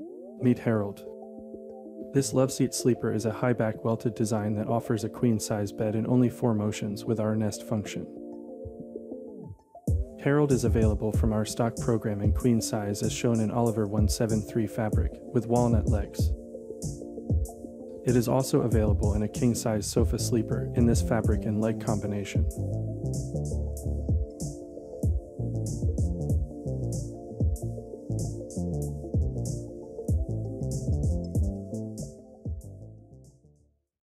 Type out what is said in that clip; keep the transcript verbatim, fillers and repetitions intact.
Meet Harold. This Loveseat sleeper is a high-back welted design that offers a queen-size bed in only four motions with our nest function. Harold is available from our stock program in queen size as shown in Oliver one seventy-three fabric, with walnut legs. It is also available in a king-size sofa sleeper in this fabric and leg combination.